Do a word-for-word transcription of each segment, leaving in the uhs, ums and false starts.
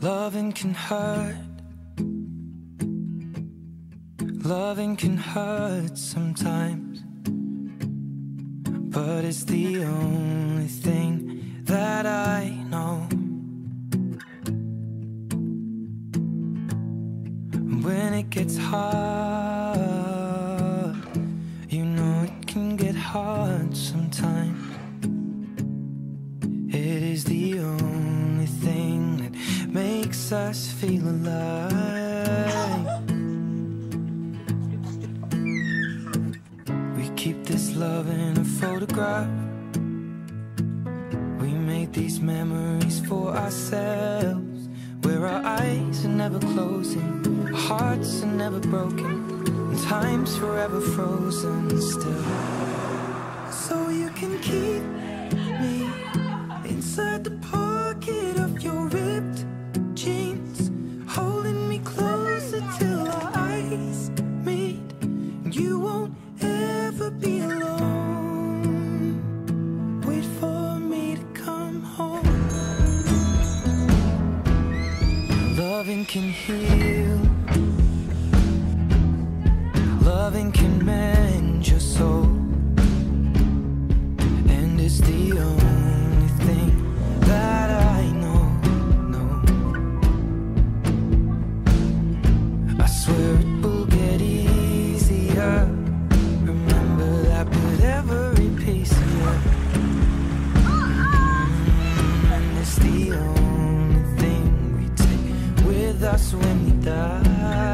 Loving can hurt. Loving can hurt sometimes, but it's the only thing that I know. When it gets hard, you know it can get hard sometimes. It is the only thing that makes us feel alive. We keep this love in a photograph. We made these memories for ourselves, where our eyes are never closing, our hearts are never broken, and time's forever frozen still. So you can keep me inside the pocket of your ripped jeans, holding me closer till our eyes meet, and you won't ever be alone. Wait for me to come home. Loving can heal. Loving can mend your soul, and it's the only thing that I know, no. I swear it will get easier. Remember that with every piece of you. And it's the only thing we take with us when we die.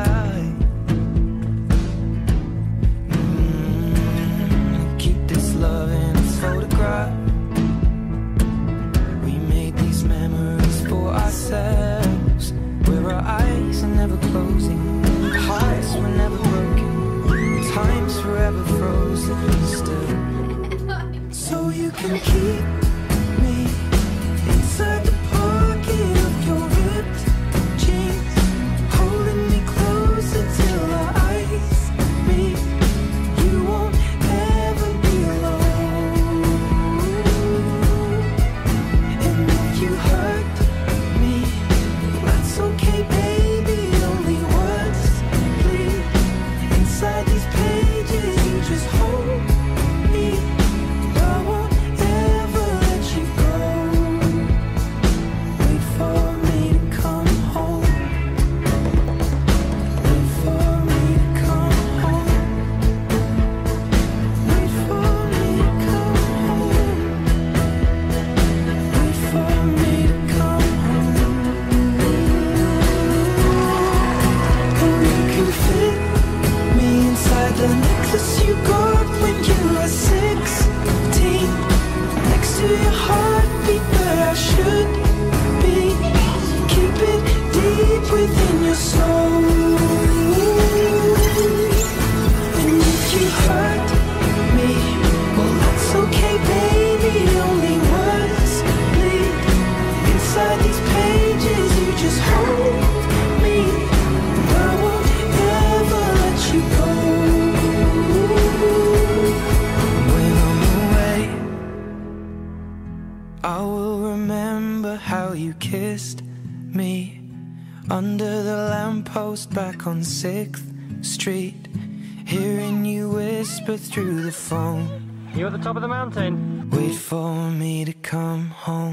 Mm, keep this love in its photograph. We made these memories for ourselves, where our eyes are never closing, our hearts were never broken, time's forever frozen still. So you can keep me inside the pocket of your ripped jeans, holding me closer till our eyes meet. You won't ever be alone. And if you hurt me, that's okay, baby. Only words bleed inside these pages. You just hold me. I won't ever let you go. Wait for me to come home. Wait for me to come home. Wait for me to come home. Wait for me to come home. And you can fit me inside the necklace you got when you were sixteen, next to your heartbeat where I should be. Keep it deep within your soul. And if you hurt me, well, that's okay, baby. Only words bleed inside these pages. You just hold me. I won't ever let you go. When I'm away, I will remember how you kissed me under the lamppost back on sixth street, hearing you whisper through the phone, You at the top of the mountain? wait for me to come home.